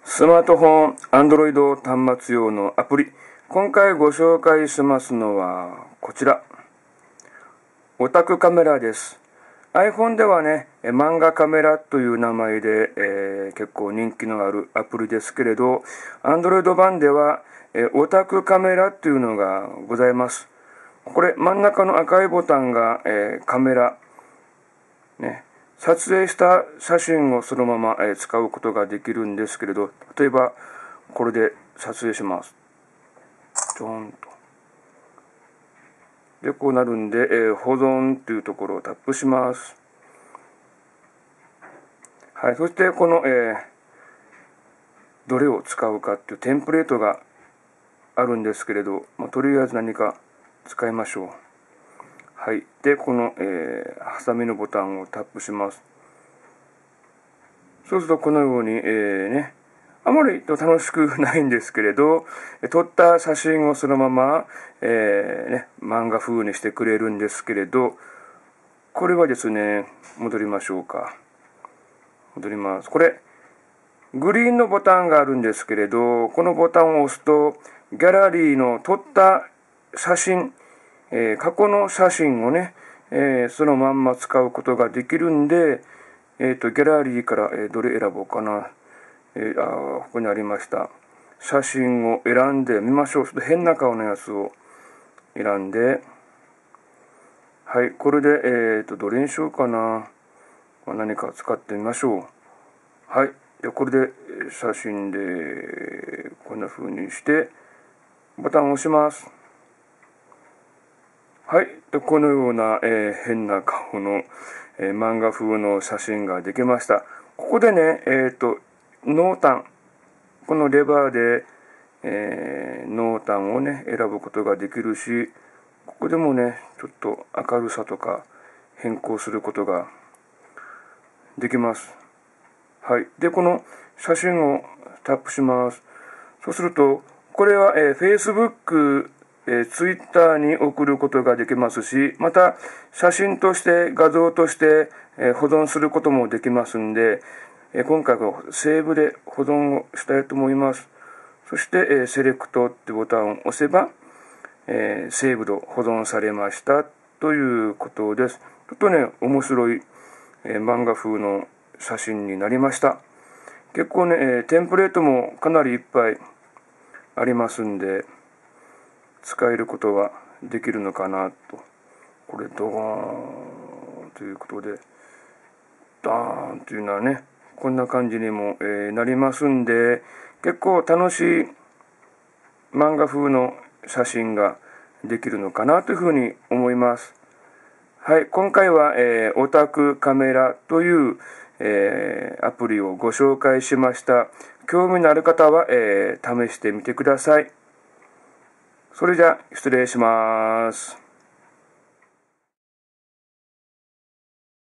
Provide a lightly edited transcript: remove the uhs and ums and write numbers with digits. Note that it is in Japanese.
スマートフォン、Android 端末用のアプリ。今回ご紹介しますのはこちら。オタクカメラです。iPhone ではね、漫画カメラという名前で、結構人気のあるアプリですけれど、Android 版では、オタクカメラというのがございます。これ真ん中の赤いボタンが、カメラ、ね。撮影した写真をそのまま使うことができるんですけれど、例えばこれで撮影します。ちょんと。で、こうなるんで、保存というところをタップします。はい、そしてこの、どれを使うかっていうテンプレートがあるんですけれど、とりあえず何か使いましょう。はい。で、この、ハサミのボタンをタップします。そうするとこのように、あまり楽しくないんですけれど、撮った写真をそのまま、漫画風にしてくれるんですけれど、これはですね、戻りましょうか。戻ります。これ、グリーンのボタンがあるんですけれど、このボタンを押すと、ギャラリーの撮った写真、過去の写真をね、そのまんま使うことができるんで、ギャラリーから、どれ選ぼうかな。ここにありました。写真を選んでみましょう。ちょっと変な顔のやつを選んで、はい、これで、どれにしようかな。何か使ってみましょう。はい、でこれで写真でこんな風にしてボタンを押します。はい、でこのような、変な顔の、漫画風の写真ができました。ここでね、濃淡、このレバーで、濃淡をね選ぶことができるし、ここでもねちょっと明るさとか変更することができます。はい。で、この写真をタップします。そうすると、これは、Facebook、Twitter に送ることができますし、また写真として画像として、保存することもできますんで、今回はセーブで保存をしたいと思います。そして、セレクトってボタンを押せば、セーブド保存されましたということです。ちょっとね、面白い、漫画風の写真になりました。結構ね、テンプレートもかなりいっぱいありますんで、使えることはできるのかなと。これドーンということで、ダーンというのはね、こんな感じにも、なりますんで、結構楽しい漫画風の写真ができるのかなというふうに思います。はい、今回は、オタクカメラという、アプリをご紹介しました。興味のある方は、試してみてください。それじゃ失礼します。